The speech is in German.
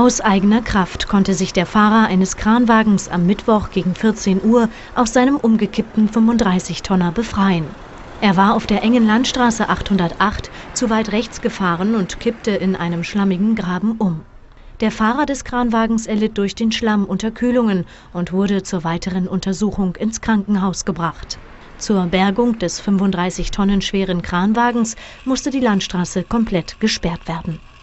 Aus eigener Kraft konnte sich der Fahrer eines Kranwagens am Mittwoch gegen 14 Uhr aus seinem umgekippten 35-Tonner befreien. Er war auf der engen Landstraße 808 zu weit rechts gefahren und kippte in einem schlammigen Graben um. Der Fahrer des Kranwagens erlitt durch den Schlamm Unterkühlungen und wurde zur weiteren Untersuchung ins Krankenhaus gebracht. Zur Bergung des 35 Tonnen schweren Kranwagens musste die Landstraße komplett gesperrt werden.